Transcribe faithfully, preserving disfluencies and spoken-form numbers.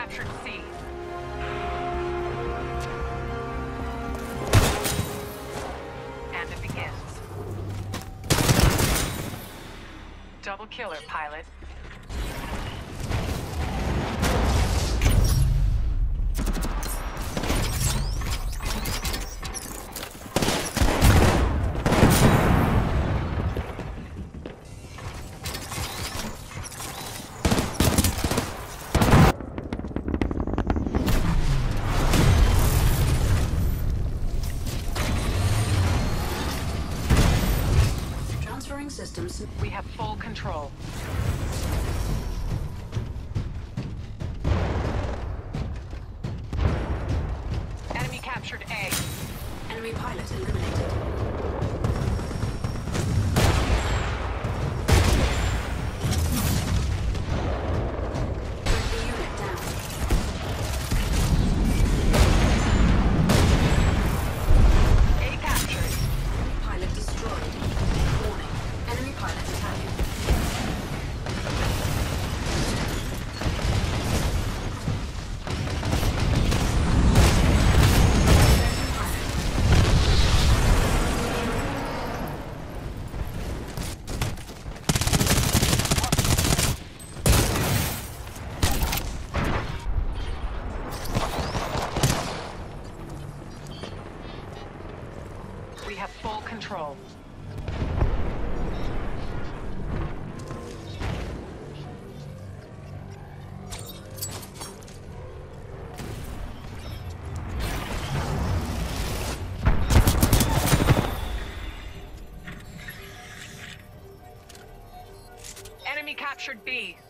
captured C. And it begins. Double killer, pilot. Systems. We have full control. Enemy captured A. Enemy pilot eliminated. Friendly unit down. A captured. Pilot destroyed. Warning. Enemy pilot attacking. We have full control. Enemy captured B.